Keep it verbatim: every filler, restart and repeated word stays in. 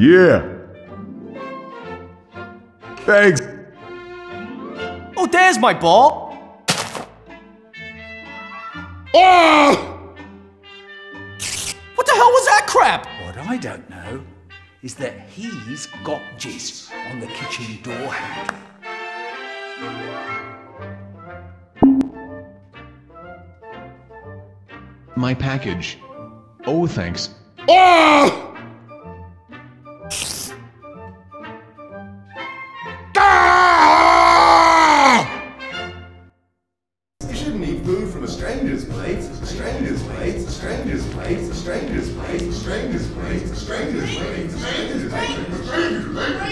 Yeah. Thanks. Oh, there's my ball. Oh! What the hell was that crap? What I don't know is that he's got jizz on the kitchen door handle. My package. Oh, thanks. Oh! You shouldn't eat food from a stranger's plate. A stranger's plate. A stranger's plate. A stranger's plate. A stranger's plate. A stranger's plate. A stranger's plate. A stranger's plate.